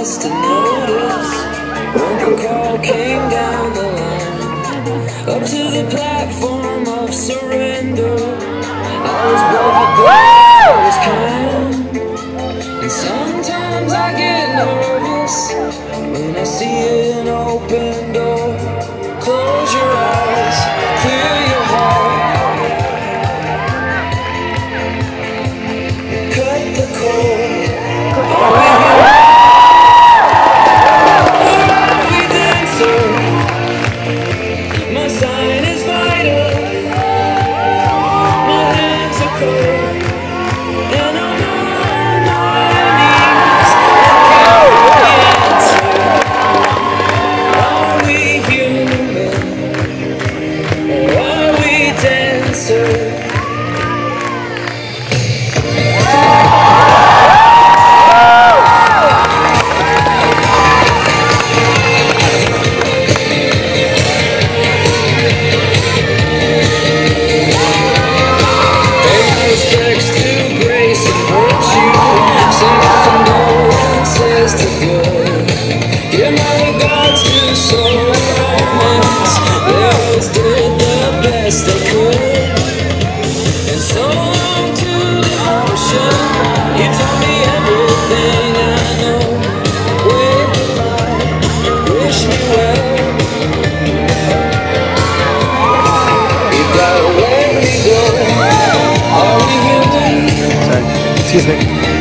last to notice when the call came down the line, up to the platform of surrender. I was bold, but I was kind, and sometimes I get nervous when I see an open door. Close your eyes, clear your heart, cut the cord. Are we dancing? My sign is vital. My hands are cold, and I'm on my knees. I can't find the answer. Are we human? Or are we dancers? Respects to grace and virtue, some often no one says to good. Give my regards to soul and romance. They always did the best they could. And so long to devotion. You told me everything I know. Wave goodbye, wish me well. We've got a way to go. Are we human? Sorry, excuse me.